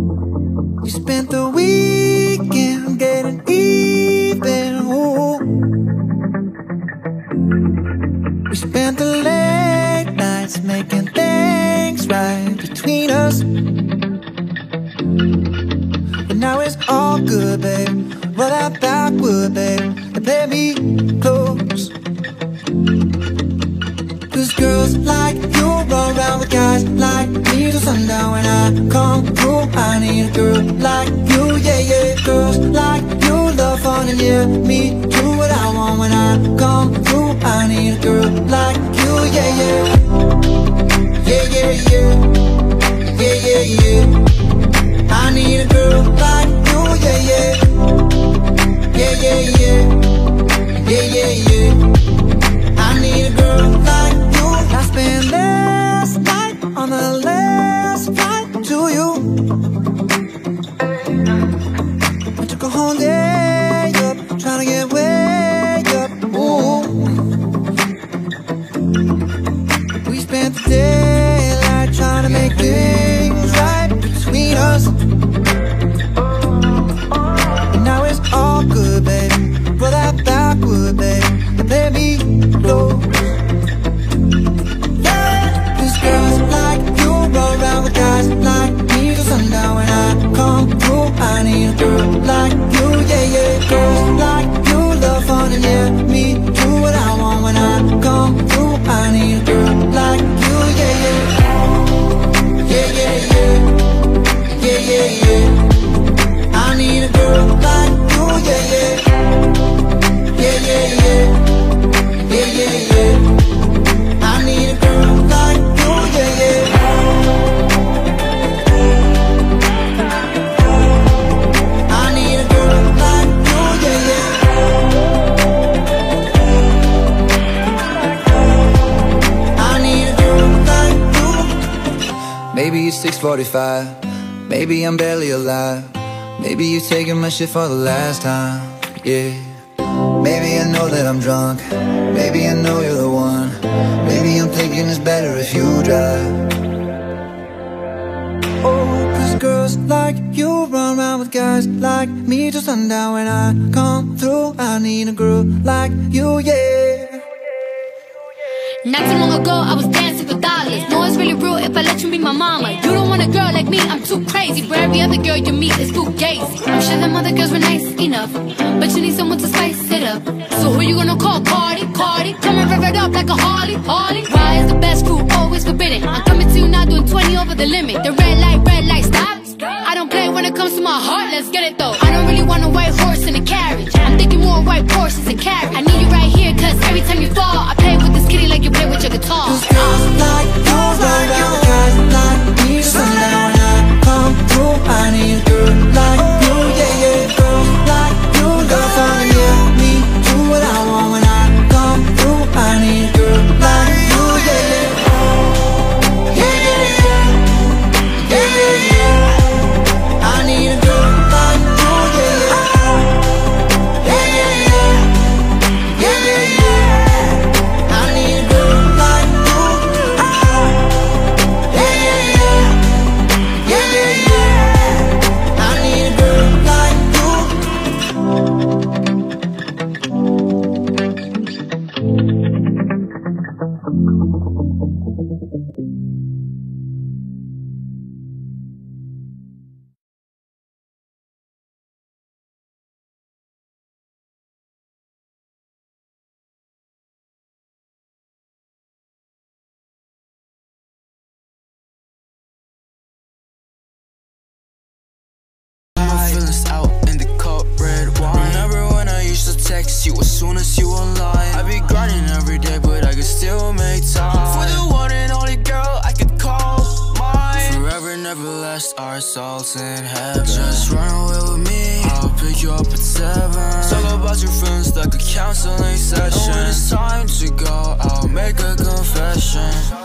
We spent the weekend getting even, ooh. We spent the late nights making things right between us. But now it's all good, babe. Roll that backward, babe, and play me close. Cause girls like you run around with guys like me till sundown. When I come through, I need a girl like you, yeah, yeah. Girls like you love fun and yeah, me do what I want. When I come through, I need a girl like you, yeah, yeah. Yeah, yeah, yeah. Yeah, yeah, yeah. I need a girl like you, yeah, yeah. Yeah, yeah, yeah. Yeah, yeah, yeah. I need a girl like you. I spent last night on the last flight to you. I took a whole day up, trying to get way up, ooh. We spent the daylight trying to make things right between us. And now it's all good, baby. Roll that backward, baby, and play me close. Girls like you roll around with guys like me till sundown. When I come through, I need a girl like you, yeah, yeah. Girls like you love fun and yeah, me do what I want. When I come through, I need a girl like you, yeah, yeah. Yeah, yeah, yeah. Yeah, yeah, yeah. I need a girl like you, yeah, yeah. Yeah, yeah, yeah. Yeah, yeah, yeah. I need a girl like you, yeah, yeah. I need a girl like you, yeah, yeah. I need a girl like you. Maybe it's 6:45. Maybe I'm barely alive. Maybe you're taking my shit for the last time, yeah. Maybe I know that I'm drunk. Maybe I know you're the one. Maybe I'm thinking it's better if you drive. Oh, cause girls like you run around with guys like me till sundown. When I come through, I need a girl like you, yeah. Not too long ago, I was dancing for dollars. No, it's really real if I let you be my mama. You don't want a girl like me, I'm too crazy. Where every other girl you meet is fugazi. I'm sure them other girls were nice enough, but you need someone to spice it up. So who you gonna call? Cardi, Cardi. Come and rev it up like a Harley, Harley. Why is the best food always forbidden? I'm coming to you now doing 20 over the limit. The red light, stop. I don't play when it comes to my heart, let's get it though. I don't really want a white horse in a carriage. I'm thinking more white horses and carriage. I need you right here, cause every time you fall, I play with this kitty like you play with your guitar. Cause girls like you run around with guys like me till sundown. When I come through, I need a girl like you, yeah, yeah. Girls like you love fun, yeah, me do what I want. When I come through, I need a girl like you, yeah, yeah. Yeah, yeah, yeah. Yeah, yeah, yeah. I need a girl like you, yeah, yeah. Yeah, yeah, yeah. Yeah, yeah, yeah. I need a girl like you. Yeah, yeah, yeah. Yeah, yeah, yeah. I need a girl like you. Feelings out in the cup, red wine. Remember when I used to text you as soon as you online? I be grinding every day, but I could still make time for the one and only girl I could call mine. Forever, never last, our souls in heaven. Just run away with me, I'll pick you up at 7. Talk about your friends like a counseling session. And when it's time to go, I'll make a confession.